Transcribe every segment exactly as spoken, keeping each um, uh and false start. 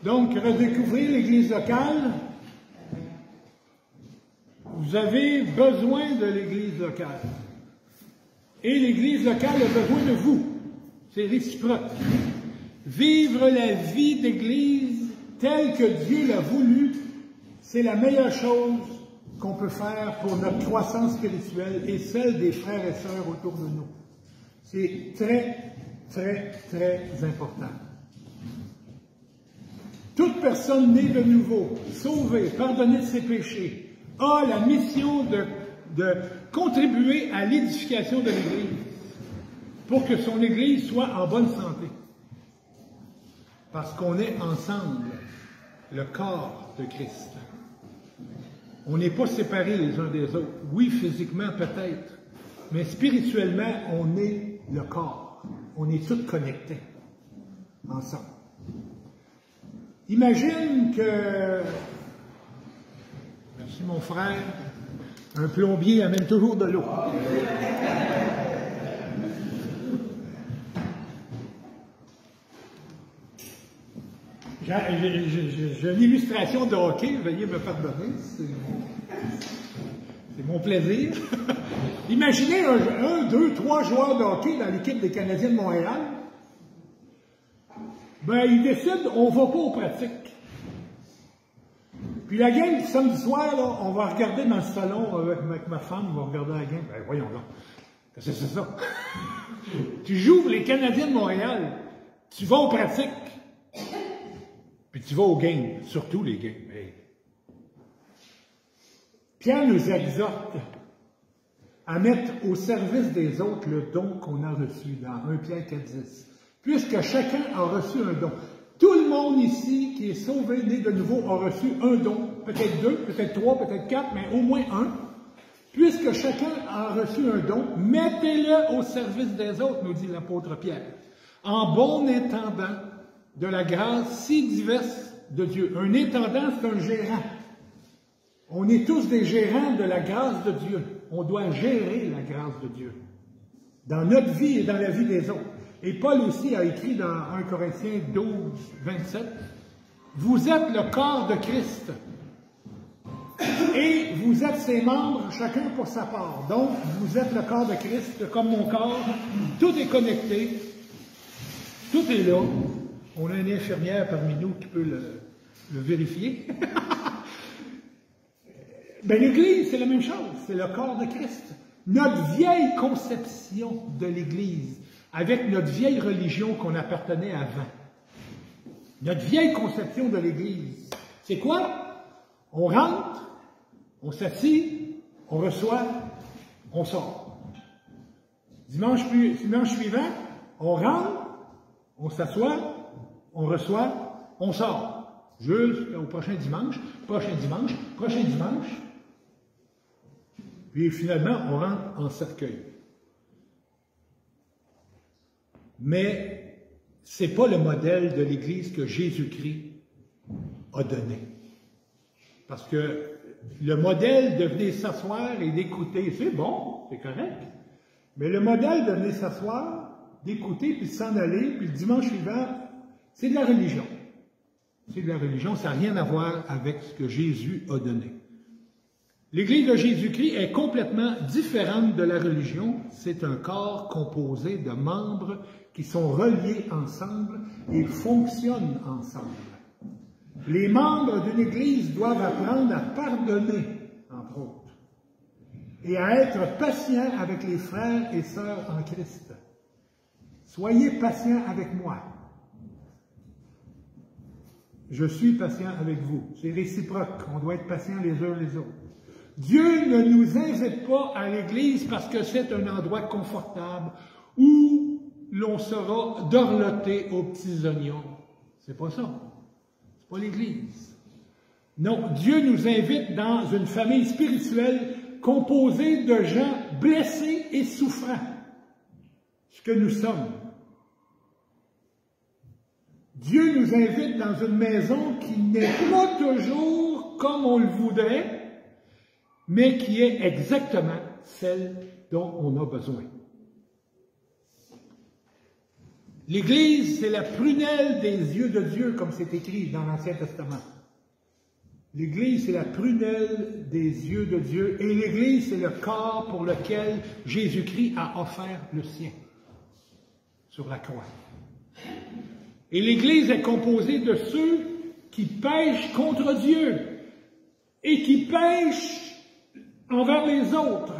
Donc, redécouvrir l'Église locale. Vous avez besoin de l'Église locale. Et l'Église locale a besoin de vous. C'est réciproque. Vivre la vie d'Église telle que Dieu l'a voulu, c'est la meilleure chose qu'on peut faire pour notre croissance spirituelle et celle des frères et sœurs autour de nous. C'est très, très, très important. Toute personne née de nouveau, sauvée, pardonnée de ses péchés, a la mission de, de contribuer à l'édification de l'Église pour que son Église soit en bonne santé. Parce qu'on est ensemble, le corps de Christ. On n'est pas séparés les uns des autres. Oui, physiquement peut-être, mais spirituellement, on est le corps. On est tous connectés ensemble. Imagine que, merci mon frère, un plombier amène toujours de l'eau. J'ai une illustration de hockey, veuillez me pardonner, c'est mon plaisir. Imaginez un, un, deux, trois joueurs de hockey dans l'équipe des Canadiens de Montréal. Ben, ils décident, on ne va pas aux pratiques. Puis la game du samedi soir, là, on va regarder dans le salon avec, avec ma femme, on va regarder la game. Ben, voyons donc. Qu'est-ce que c'est ça? Tu joues pour les Canadiens de Montréal, tu vas aux pratiques. Puis tu vas aux games, surtout les games. Hey. Pierre nous exhorte à mettre au service des autres le don qu'on a reçu dans un Pierre quatre dix. Puisque chacun a reçu un don. Tout le monde ici qui est sauvé, né de nouveau, a reçu un don. Peut-être deux, peut-être trois, peut-être quatre, mais au moins un. Puisque chacun a reçu un don, mettez-le au service des autres, nous dit l'apôtre Pierre. En bon intendant de la grâce si diverse de Dieu. Un intendant, c'est un gérant. On est tous des gérants de la grâce de Dieu. On doit gérer la grâce de Dieu dans notre vie et dans la vie des autres. Et Paul aussi a écrit dans un Corinthiens douze, vingt-sept, « Vous êtes le corps de Christ, et vous êtes ses membres, chacun pour sa part. Donc, vous êtes le corps de Christ, comme mon corps, tout est connecté, tout est là. » On a une infirmière parmi nous qui peut le, le vérifier. Ben, l'Église, c'est la même chose, c'est le corps de Christ. Notre vieille conception de l'Église, avec notre vieille religion qu'on appartenait avant. Notre vieille conception de l'Église, c'est quoi? On rentre, on s'assit, on reçoit, on sort. Dimanche, dimanche suivant, on rentre, on s'assoit, on reçoit, on sort. Jusqu'au prochain dimanche, prochain dimanche, prochain dimanche. Puis finalement, on rentre en cercueil. Mais ce n'est pas le modèle de l'Église que Jésus-Christ a donné. Parce que le modèle de venir s'asseoir et d'écouter, c'est bon, c'est correct. Mais le modèle de venir s'asseoir, d'écouter, puis de s'en aller, puis le dimanche suivant, c'est de la religion. C'est de la religion, ça n'a rien à voir avec ce que Jésus a donné. L'Église de Jésus-Christ est complètement différente de la religion. C'est un corps composé de membres qui sont reliés ensemble et fonctionnent ensemble. Les membres d'une Église doivent apprendre à pardonner, entre autres, et à être patients avec les frères et sœurs en Christ. Soyez patients avec moi. Je suis patient avec vous. C'est réciproque. On doit être patients les uns les autres. Dieu ne nous invite pas à l'Église parce que c'est un endroit confortable où l'on sera dorloté aux petits oignons. C'est pas ça. C'est pas l'Église. Non, Dieu nous invite dans une famille spirituelle composée de gens blessés et souffrants. Ce que nous sommes. Dieu nous invite dans une maison qui n'est pas toujours comme on le voudrait, mais qui est exactement celle dont on a besoin. L'Église, c'est la prunelle des yeux de Dieu, comme c'est écrit dans l'Ancien Testament. L'Église, c'est la prunelle des yeux de Dieu, et l'Église, c'est le corps pour lequel Jésus-Christ a offert le sien sur la croix. Et l'Église est composée de ceux qui pêchent contre Dieu et qui pêchent envers les autres.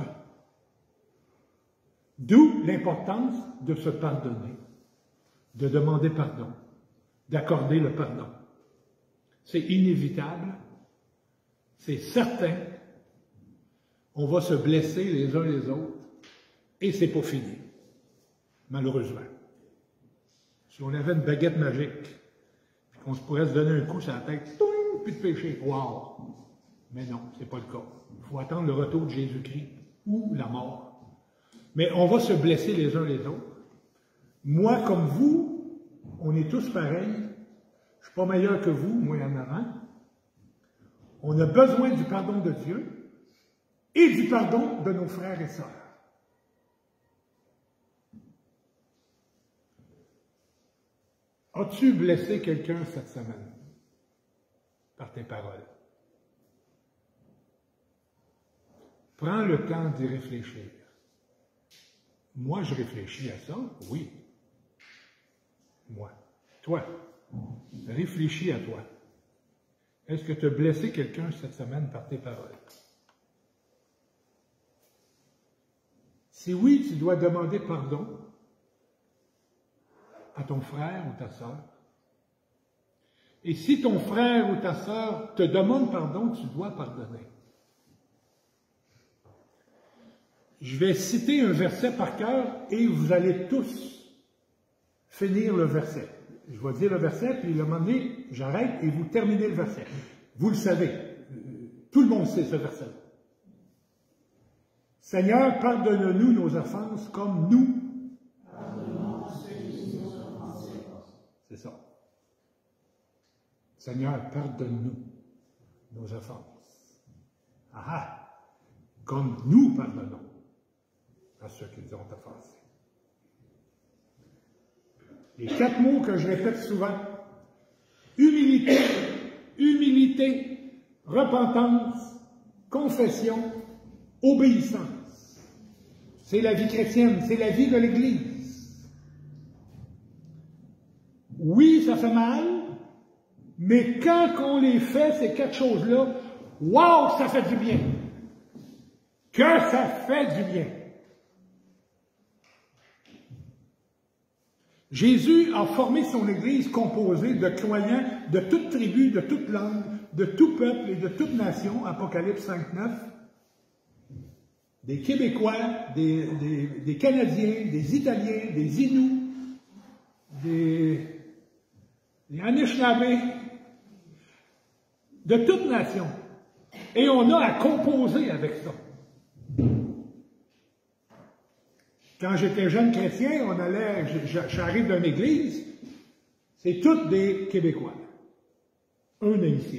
D'où l'importance de se pardonner, de demander pardon, d'accorder le pardon. C'est inévitable, c'est certain, on va se blesser les uns les autres, et c'est pas fini, malheureusement. Si on avait une baguette magique, puis qu'on se pourrait se donner un coup sur la tête, toum, plus de péché, wow! Mais non, c'est pas le cas. Il faut attendre le retour de Jésus-Christ ou la mort. Mais on va se blesser les uns les autres. Moi, comme vous, on est tous pareils. Je ne suis pas meilleur que vous, moi en avant. On a besoin du pardon de Dieu et du pardon de nos frères et sœurs. As-tu blessé quelqu'un cette semaine par tes paroles? Prends le temps d'y réfléchir. Moi, je réfléchis à ça, oui. Moi. Toi, réfléchis à toi. Est-ce que tu as blessé quelqu'un cette semaine par tes paroles? Si oui, tu dois demander pardon à ton frère ou ta sœur. Et si ton frère ou ta sœur te demande pardon, tu dois pardonner. Je vais citer un verset par cœur et vous allez tous finir le verset. Je vais dire le verset, puis à un moment donné, j'arrête et vous terminez le verset. Vous le savez. Tout le monde sait ce verset-là. Seigneur, pardonne-nous nos offenses comme nous. Pardonne-nous ceux qui nous ont offensés. C'est ça. Seigneur, pardonne-nous nos offenses. Ah ah! Comme nous pardonnons à ceux qui nous ont offensés. Les quatre mots que je répète souvent: humilité, humilité, repentance, confession, obéissance. C'est la vie chrétienne, c'est la vie de l'Église. Oui, ça fait mal, mais quand on les fait, ces quatre choses-là, wow, ça fait du bien. Que ça fait du bien. Jésus a formé son Église composée de croyants de toute tribu, de toute langue, de tout peuple et de toute nation, Apocalypse cinq neuf. Des Québécois, des, des, des Canadiens, des Italiens, des Inuits, des, des Anishinaabe, de toute nation. Et on a à composer avec ça. Quand j'étais jeune chrétien, on allait, j'arrive d'une église, c'est tous des Québécois, un haïtien.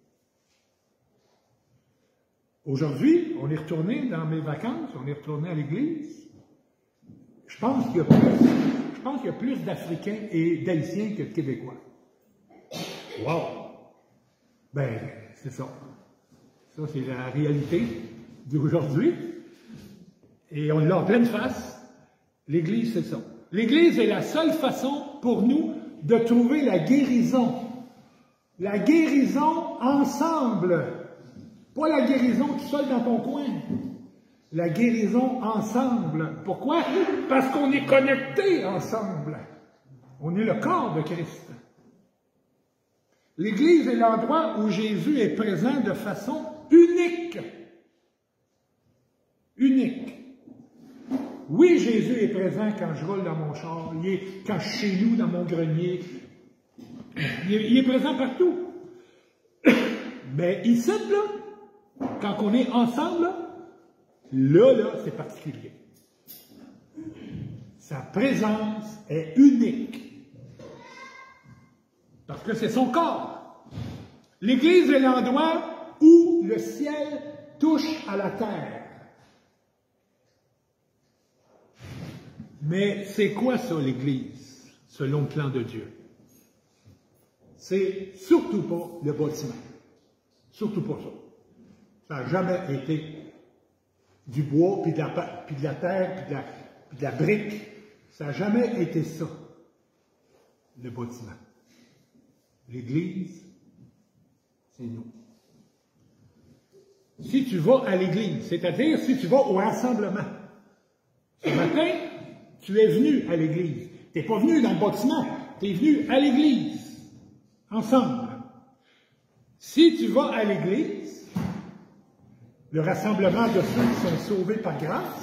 Aujourd'hui, on est retourné dans mes vacances, on est retourné à l'église. Je pense qu'il y a plus, je pense qu'il y a plus d'Africains et d'Haïtiens que de Québécois. Wow! Ben, c'est ça. Ça, c'est la réalité d'aujourd'hui. Et on l'a en pleine face. L'Église, c'est ça. L'Église est la seule façon pour nous de trouver la guérison. La guérison ensemble. Pas la guérison tout seul dans ton coin. La guérison ensemble. Pourquoi? Parce qu'on est connectés ensemble. On est le corps de Christ. L'Église est l'endroit où Jésus est présent de façon unique. Unique. Oui, Jésus est présent quand je roule dans mon char, il est, quand je suis chez nous, dans mon grenier. Il est, il est présent partout. Mais ici, là, quand on est ensemble, là, là, c'est particulier. Sa présence est unique. Parce que c'est son corps. L'Église est l'endroit où le ciel touche à la terre. Mais c'est quoi ça, l'Église? selon le plan de Dieu. C'est surtout pas le bâtiment. Surtout pas ça. Ça n'a jamais été du bois, puis de la, puis de la terre, puis de la, puis de la brique. Ça n'a jamais été ça, le bâtiment. L'Église, c'est nous. Si tu vas à l'Église, c'est-à-dire si tu vas au rassemblement, ce matin, tu es venu à l'Église. Tu n'es pas venu dans le bâtiment, tu es venu à l'Église, ensemble. Si tu vas à l'Église, le rassemblement de ceux qui sont sauvés par grâce,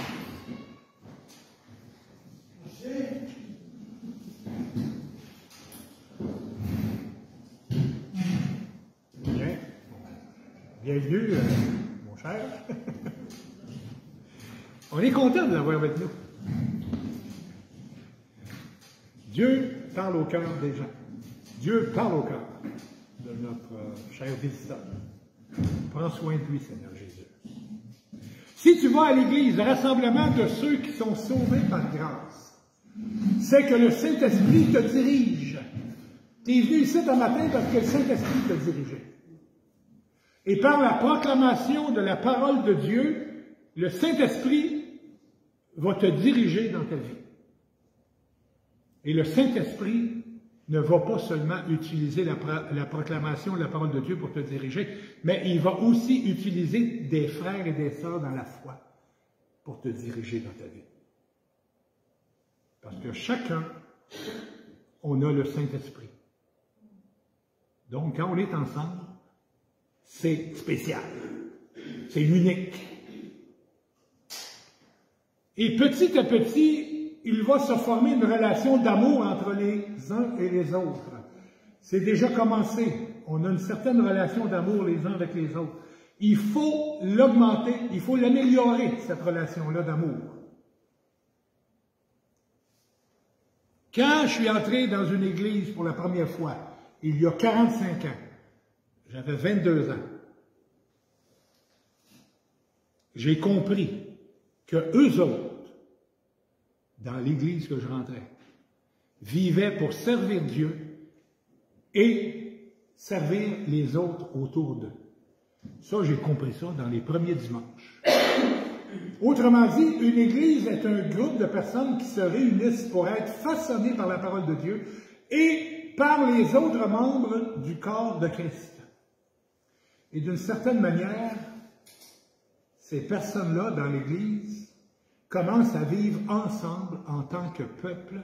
bien, bienvenue, euh, mon cher. On est content de l'avoir avec nous. Dieu parle au cœur des gens. Dieu parle au cœur de notre euh, cher visiteur. Prends soin de lui, Seigneur Jésus. Si tu vas à l'Église, le rassemblement de ceux qui sont sauvés par grâce, c'est que le Saint-Esprit te dirige. Tu es venu ici ce matin parce que le Saint-Esprit te dirigeait. Et par la proclamation de la parole de Dieu, le Saint-Esprit va te diriger dans ta vie. Et le Saint-Esprit ne va pas seulement utiliser la, la proclamation de la parole de Dieu pour te diriger, mais il va aussi utiliser des frères et des sœurs dans la foi pour te diriger dans ta vie. Parce que chacun, on a le Saint-Esprit. Donc, quand on est ensemble, c'est spécial. C'est unique. Et petit à petit, il va se former une relation d'amour entre les uns et les autres. C'est déjà commencé. On a une certaine relation d'amour les uns avec les autres. Il faut l'augmenter, il faut l'améliorer, cette relation-là d'amour. Quand je suis entré dans une église pour la première fois, il y a quarante-cinq ans, j'avais vingt-deux ans, j'ai compris que eux autres, dans l'église que je rentrais, vivaient pour servir Dieu et servir les autres autour d'eux. Ça, j'ai compris ça dans les premiers dimanches. Autrement dit, une église est un groupe de personnes qui se réunissent pour être façonnées par la parole de Dieu et par les autres membres du corps de Christ. Et d'une certaine manière, ces personnes-là dans l'église commencent à vivre ensemble en tant que peuple,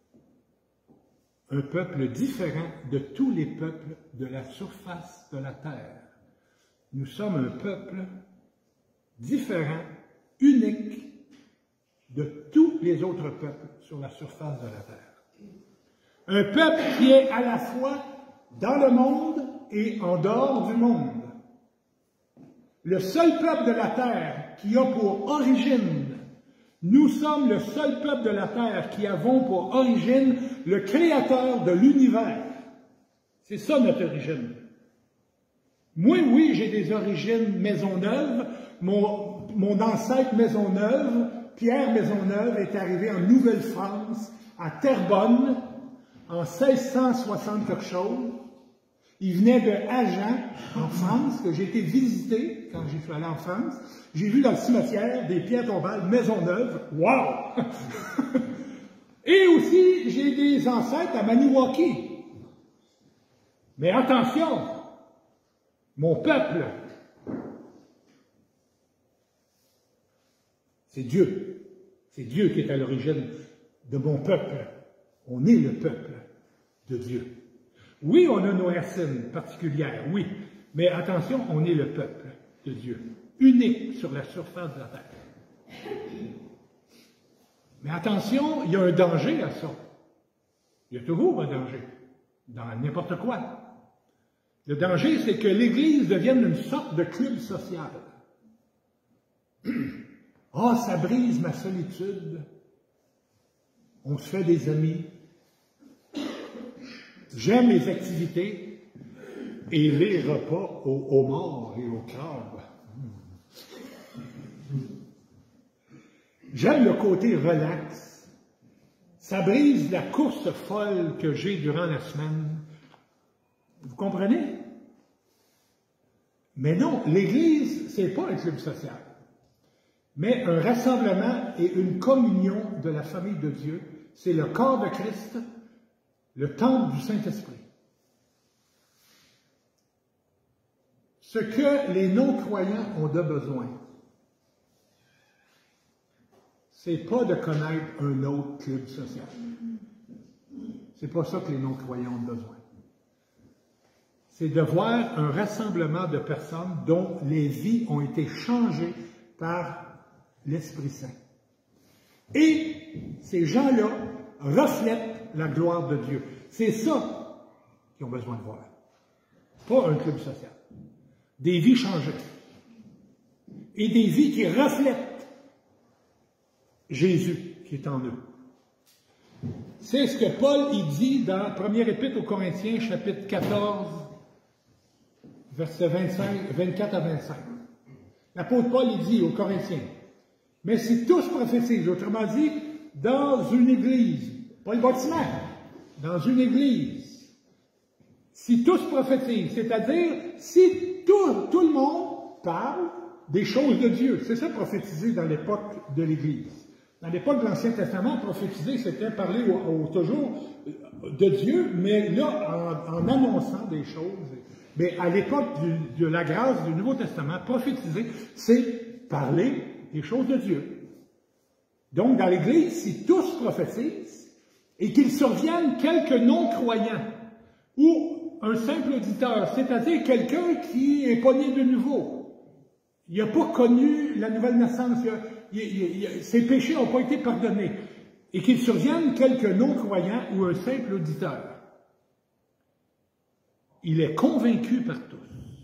un peuple différent de tous les peuples de la surface de la terre. Nous sommes un peuple différent, unique de tous les autres peuples sur la surface de la terre. Un peuple qui est à la fois dans le monde et en dehors du monde. Le seul peuple de la terre qui a pour origine, nous sommes le seul peuple de la terre qui avons pour origine le Créateur de l'univers. C'est ça notre origine. Moi, oui, j'ai des origines Maisonneuve. Mon, mon ancêtre Maisonneuve, Pierre Maisonneuve, est arrivé en Nouvelle-France, à Terrebonne, en seize cent soixante quelque chose. Il venait de Agen, en France, que j'ai été visiter quand j'ai suis allé en France. J'ai vu dans le cimetière des pierres tombales Maisonneuve. Wow! Et aussi, j'ai des ancêtres à Maniwaki. Mais attention, mon peuple, c'est Dieu. C'est Dieu qui est à l'origine de mon peuple. On est le peuple de Dieu. Oui, on a nos racines particulières, oui, mais attention, on est le peuple de Dieu, unique sur la surface de la terre. Mais attention, il y a un danger à ça. Il y a toujours un danger, dans n'importe quoi. Le danger, c'est que l'Église devienne une sorte de club social. Ah, oh, ça brise ma solitude. On se fait des amis. J'aime les activités et les repas aux, aux morts et aux crabes. J'aime le côté relax. Ça brise la course folle que j'ai durant la semaine. Vous comprenez? Mais non, l'Église, c'est pas un club social, mais un rassemblement et une communion de la famille de Dieu. C'est le corps de Christ, le temple du Saint-Esprit. Ce que les non-croyants ont de besoin, c'est pas de connaître un autre club social. C'est pas ça que les non-croyants ont besoin. C'est de voir un rassemblement de personnes dont les vies ont été changées par l'Esprit Saint. Et ces gens-là reflètent la gloire de Dieu. C'est ça qu'ils ont besoin de voir. Pas un club social. Des vies changées. Et des vies qui reflètent Jésus qui est en eux. C'est ce que Paul il dit dans première épître aux Corinthiens, chapitre quatorze, versets vingt-cinq, vingt-quatre à vingt-cinq. L'apôtre Paul il dit aux Corinthiens, « Mais si tous prophétisent, autrement dit, dans une église, pas le bâtiment, dans une église, si tous prophétisent, c'est-à-dire si tout, tout le monde parle des choses de Dieu. C'est ça prophétiser dans l'époque de l'Église. Dans l'époque de l'Ancien Testament, prophétiser, c'était parler au, au, toujours de Dieu, mais là, en, en annonçant des choses. Mais à l'époque de la grâce du Nouveau Testament, prophétiser, c'est parler des choses de Dieu. Donc, dans l'Église, si tous prophétisent, et qu'il survienne quelques non-croyants, ou un simple auditeur, c'est-à-dire quelqu'un qui est pas né de nouveau, il n'a pas connu la nouvelle naissance, il a, il, il, il, ses péchés n'ont pas été pardonnés, et qu'il survienne quelques non-croyants ou un simple auditeur, il est convaincu par tous.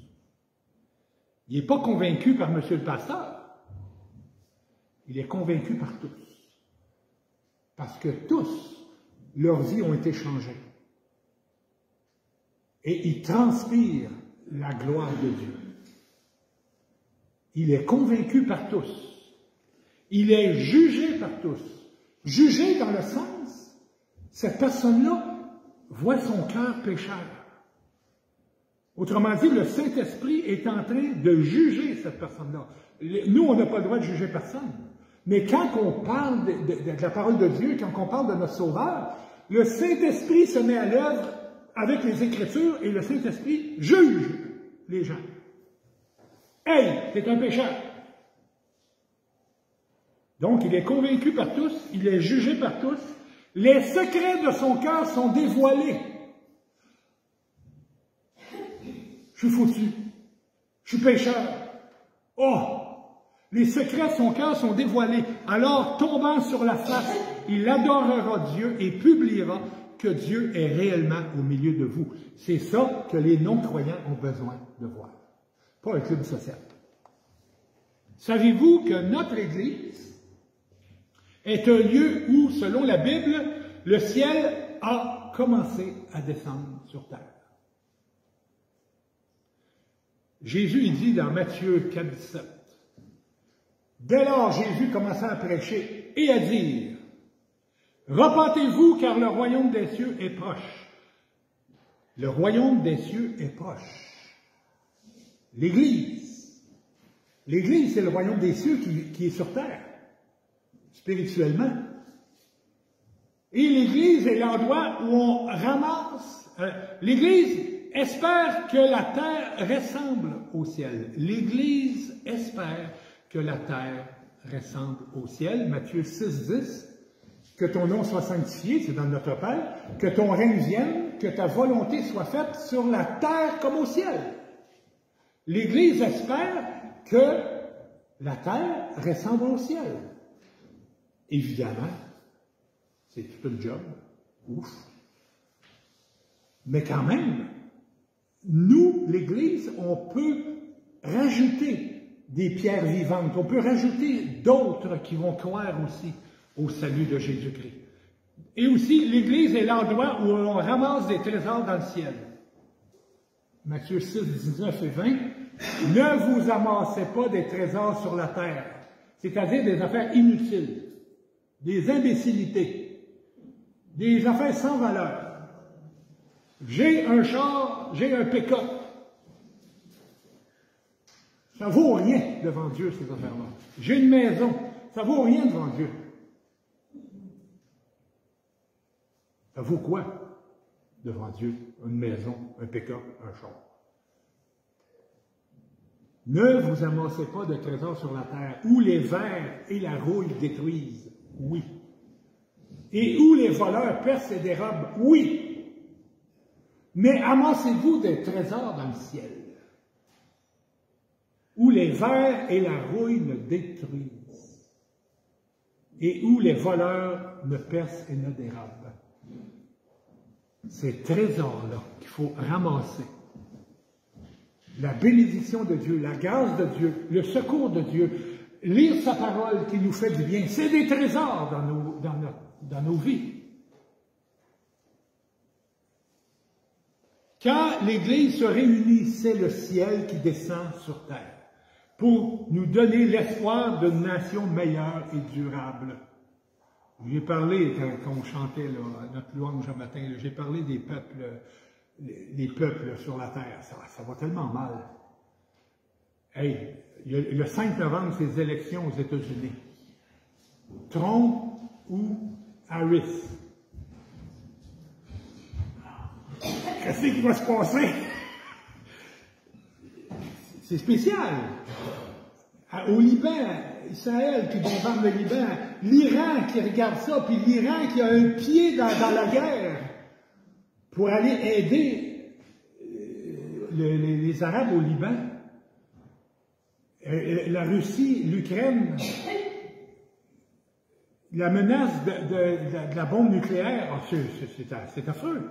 Il n'est pas convaincu par monsieur le pasteur. Il est convaincu par tous. Parce que tous, leurs vies ont été changées. Et ils transpirent la gloire de Dieu. Il est convaincu par tous. Il est jugé par tous. Jugé dans le sens, cette personne-là voit son cœur pécheur. Autrement dit, le Saint-Esprit est en train de juger cette personne-là. Nous, on n'a pas le droit de juger personne. Mais quand on parle de, de, de la parole de Dieu, quand on parle de notre Sauveur, le Saint-Esprit se met à l'œuvre avec les Écritures et le Saint-Esprit juge les gens. Hey, t'es un pécheur. Donc, il est convaincu par tous, il est jugé par tous. Les secrets de son cœur sont dévoilés. Je suis foutu. Je suis pécheur. Oh! Les secrets de son cœur sont dévoilés. Alors, tombant sur la face, il adorera Dieu et publiera que Dieu est réellement au milieu de vous. C'est ça que les non-croyants ont besoin de voir. Pas un club social. Savez-vous que notre Église est un lieu où, selon la Bible, le ciel a commencé à descendre sur terre? Jésus il dit dans Matthieu quatre, dix-sept, « Dès lors, Jésus commença à prêcher et à dire, « Repentez-vous, car le royaume des cieux est proche. » Le royaume des cieux est proche. L'Église. L'Église, c'est le royaume des cieux qui, qui est sur terre, spirituellement. Et l'Église est l'endroit où on ramasse... Euh, L'Église espère que la terre ressemble au ciel. L'Église espère que la terre ressemble au ciel. Matthieu six, dix. Que ton nom soit sanctifié, c'est dans notre Père. Que ton règne vienne, que ta volonté soit faite sur la terre comme au ciel. L'Église espère que la terre ressemble au ciel. Évidemment, c'est tout un job. Ouf. Mais quand même, nous, l'Église, on peut rajouter des pierres vivantes. On peut rajouter d'autres qui vont croire aussi au salut de Jésus-Christ. Et aussi, l'Église est l'endroit où on ramasse des trésors dans le ciel. Matthieu six, dix-neuf et vingt. « Ne vous amassez pas des trésors sur la terre, c'est-à-dire des affaires inutiles, des imbécilités, des affaires sans valeur. J'ai un char, j'ai un pick-up. Ça vaut rien devant Dieu, ces affaires-là. J'ai une maison, ça vaut rien devant Dieu. Ça vaut quoi devant Dieu? Une maison, un pick-up, un char. Ne vous amassez pas de trésors sur la terre, où les vers et la rouille détruisent, oui. Et où les voleurs percent et dérobent, oui. Mais amassez-vous des trésors dans le ciel, où les vers et la rouille ne détruisent, et où les voleurs ne percent et ne dérobent. Ces trésors-là qu'il faut ramasser. La bénédiction de Dieu, la grâce de Dieu, le secours de Dieu, lire sa parole qui nous fait du bien, c'est des trésors dans nos, dans notre, dans nos vies. Quand l'Église se réunit, c'est le ciel qui descend sur terre pour nous donner l'espoir d'une nation meilleure et durable. J'ai parlé, quand, quand on chantait là, notre louange un matin, j'ai parlé des peuples, les, les peuples sur la terre. Ça, ça va tellement mal. Hey, il y a, le cinq novembre, c'est les élections aux États-Unis. Trump ou Harris? Qu'est-ce qui va se passer? C'est spécial. Au Liban, Israël qui bombarde le Liban, l'Iran qui regarde ça, puis l'Iran qui a un pied dans, dans la guerre pour aller aider le, les, les Arabes au Liban. La Russie, l'Ukraine, la menace de, de, de, de la bombe nucléaire, oh, c'est affreux.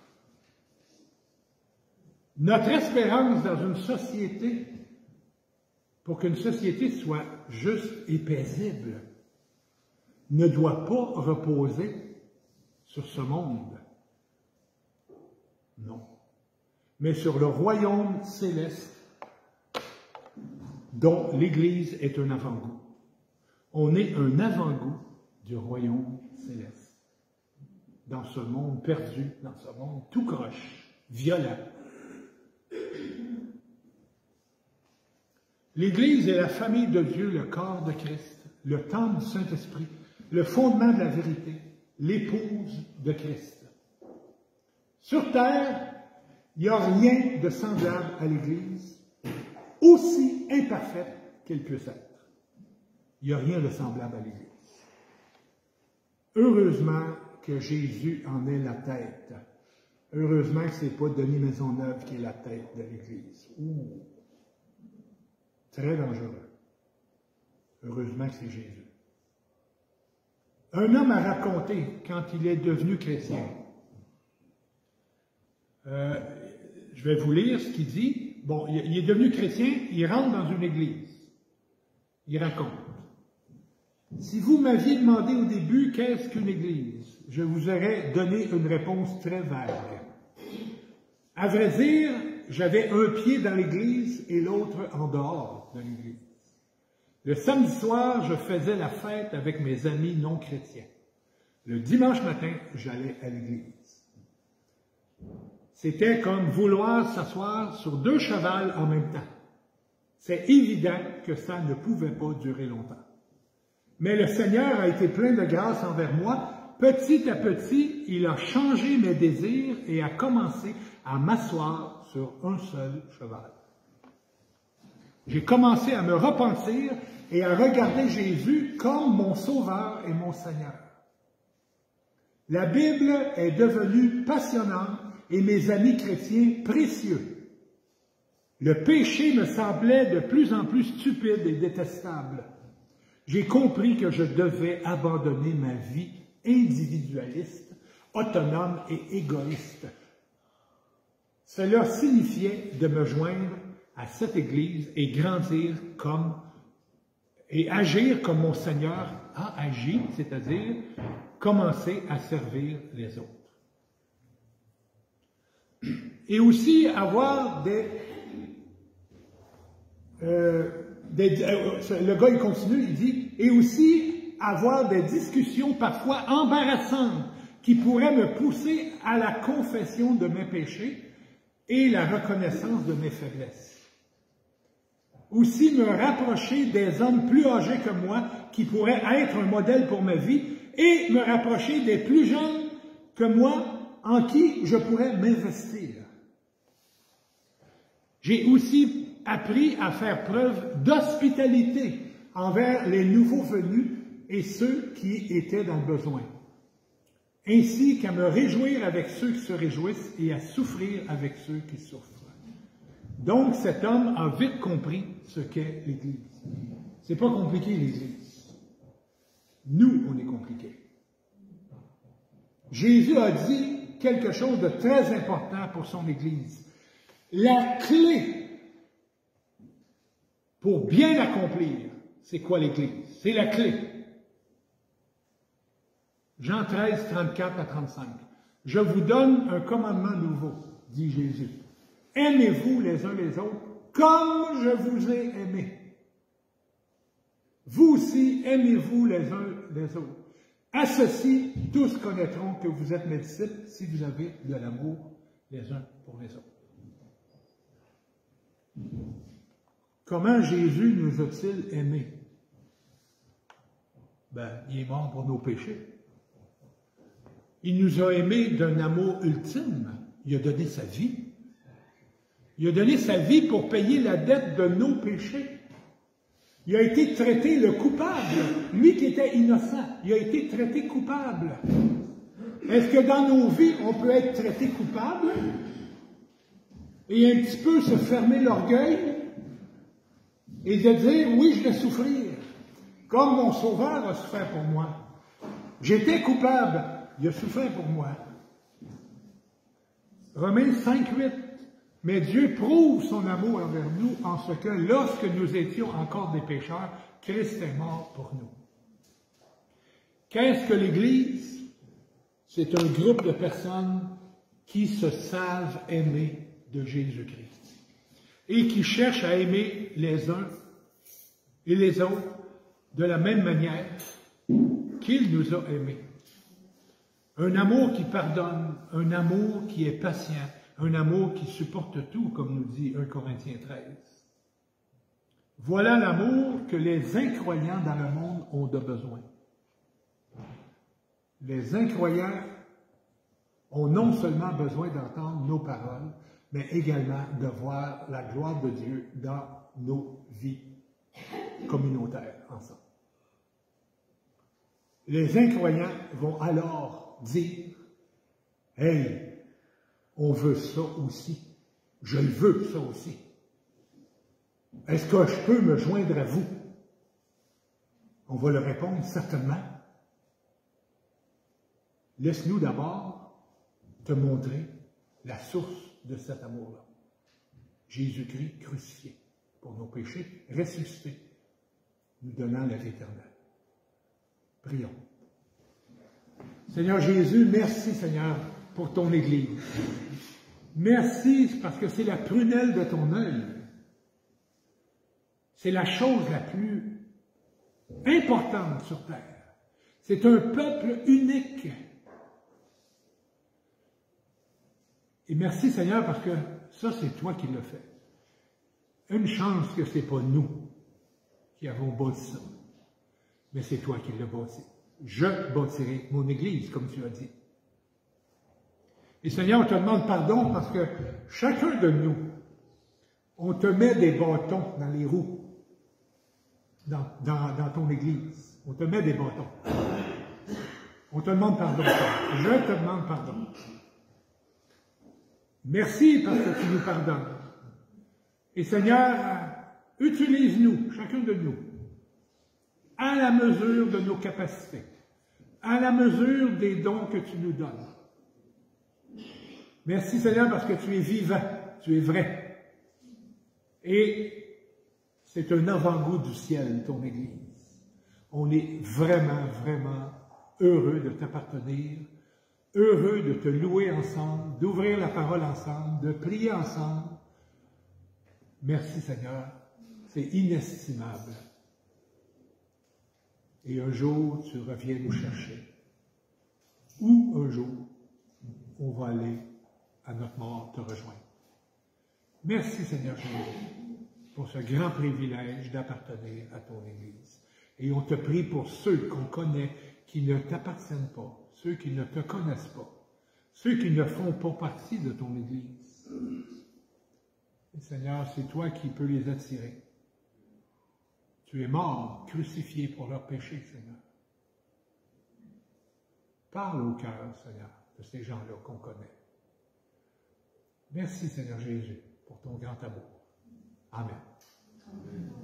Notre espérance dans une société, pour qu'une société soit juste et paisible, ne doit pas reposer sur ce monde. Non. Mais sur le royaume céleste, dont l'Église est un avant-goût. On est un avant-goût du royaume céleste. Dans ce monde perdu, dans ce monde tout croche, violent. L'Église est la famille de Dieu, le corps de Christ, le temple du Saint-Esprit, le fondement de la vérité, l'épouse de Christ. Sur terre, il n'y a rien de semblable à l'Église, aussi imparfaite qu'elle puisse être. Il n'y a rien de semblable à l'Église. Heureusement que Jésus en est la tête. Heureusement que ce n'est pas Denis Maisonneuve qui est la tête de l'Église. Ouh. Très dangereux. Heureusement que c'est Jésus. Un homme a raconté, quand il est devenu chrétien, euh, je vais vous lire ce qu'il dit. Bon, il est devenu chrétien, il rentre dans une église. Il raconte. Si vous m'aviez demandé au début qu'est-ce qu'une église, je vous aurais donné une réponse très vague. À vrai dire, j'avais un pied dans l'église et l'autre en dehors de l'église. Le samedi soir, je faisais la fête avec mes amis non chrétiens. Le dimanche matin, j'allais à l'église. C'était comme vouloir s'asseoir sur deux chevals en même temps. C'est évident que ça ne pouvait pas durer longtemps. Mais le Seigneur a été plein de grâce envers moi. Petit à petit, il a changé mes désirs et a commencé à m'asseoir sur un seul cheval. J'ai commencé à me repentir et à regarder Jésus comme mon Sauveur et mon Seigneur. La Bible est devenue passionnante et mes amis chrétiens précieux. Le péché me semblait de plus en plus stupide et détestable. J'ai compris que je devais abandonner ma vie individualiste, autonome et égoïste. Cela signifiait de me joindre à cette Église et grandir comme, et agir comme mon Seigneur a agi, c'est-à-dire commencer à servir les autres. Et aussi avoir des... Euh, des euh, le gars, il continue, il dit, et aussi avoir des discussions parfois embarrassantes qui pourrait me pousser à la confession de mes péchés et la reconnaissance de mes faiblesses. Aussi me rapprocher des hommes plus âgés que moi qui pourraient être un modèle pour ma vie et me rapprocher des plus jeunes que moi en qui je pourrais m'investir. J'ai aussi appris à faire preuve d'hospitalité envers les nouveaux venus et ceux qui étaient dans le besoin, ainsi qu'à me réjouir avec ceux qui se réjouissent et à souffrir avec ceux qui souffrent. Donc cet homme a vite compris ce qu'est l'Église. C'est pas compliqué l'Église. Nous, on est compliqués. Jésus a dit quelque chose de très important pour son Église. La clé pour bien l'accomplir, c'est quoi l'Église? C'est la clé. Jean treize, trente-quatre à trente-cinq. Je vous donne un commandement nouveau, dit Jésus. Aimez-vous les uns les autres comme je vous ai aimés. Vous aussi, aimez-vous les uns les autres. À ceci, tous connaîtront que vous êtes mes disciples si vous avez de l'amour les uns pour les autres. Comment Jésus nous a-t-il aimés? Ben, il est mort pour nos péchés. Il nous a aimés d'un amour ultime. Il a donné sa vie. Il a donné sa vie pour payer la dette de nos péchés. Il a été traité le coupable. Lui qui était innocent, il a été traité coupable. Est-ce que dans nos vies, on peut être traité coupable et un petit peu se fermer l'orgueil et de dire, oui, je vais souffrir, comme mon Sauveur a souffert pour moi. J'étais coupable, il a souffert pour moi. Romains cinq, huit. Mais Dieu prouve son amour envers nous en ce que, lorsque nous étions encore des pécheurs, Christ est mort pour nous. Qu'est-ce que l'Église? C'est un groupe de personnes qui se savent aimer de Jésus-Christ et qui cherchent à aimer les uns et les autres de la même manière qu'il nous a aimés. Un amour qui pardonne, un amour qui est patient, un amour qui supporte tout, comme nous dit un Corinthiens treize. Voilà l'amour que les incroyants dans le monde ont de besoin. Les incroyants ont non seulement besoin d'entendre nos paroles, mais également de voir la gloire de Dieu dans nos vies communautaires ensemble. Les incroyants vont alors dire, « Hey, on veut ça aussi. Je le veux, ça aussi. Est-ce que je peux me joindre à vous? » On va leur répondre, certainement. Laisse-nous d'abord te montrer la source de cet amour-là. Jésus-Christ crucifié pour nos péchés, ressuscité, nous donnant la vie éternelle. Prions. Seigneur Jésus, merci Seigneur pour ton Église. Merci parce que c'est la prunelle de ton œil. C'est la chose la plus importante sur terre. C'est un peuple unique. Et merci Seigneur parce que ça c'est toi qui l'as fait. Une chance que ce n'est pas nous qui avons bâti ça, mais c'est toi qui l'as bâti. Je bâtirai mon Église, comme tu as dit. Et Seigneur, on te demande pardon parce que chacun de nous, on te met des bâtons dans les roues, dans, dans, dans ton Église. On te met des bâtons. On te demande pardon. Je te demande pardon. Merci parce que tu nous pardonnes. Et Seigneur, utilise-nous, chacun de nous, à la mesure de nos capacités, à la mesure des dons que tu nous donnes. Merci Seigneur parce que tu es vivant, tu es vrai. Et c'est un avant-goût du ciel, ton Église. On est vraiment, vraiment heureux de t'appartenir, heureux de te louer ensemble, d'ouvrir la parole ensemble, de prier ensemble. Merci Seigneur, c'est inestimable. Et un jour, tu reviens nous chercher. où un jour, on va aller à notre mort te rejoindre. Merci Seigneur Jésus pour ce grand privilège d'appartenir à ton Église. Et on te prie pour ceux qu'on connaît qui ne t'appartiennent pas, ceux qui ne te connaissent pas, ceux qui ne font pas partie de ton Église. Et Seigneur, c'est toi qui peux les attirer. Tu es mort, crucifié pour leurs péchés, Seigneur. Parle au cœur, Seigneur, de ces gens-là qu'on connaît. Merci, Seigneur Jésus, pour ton grand amour. Amen. Amen.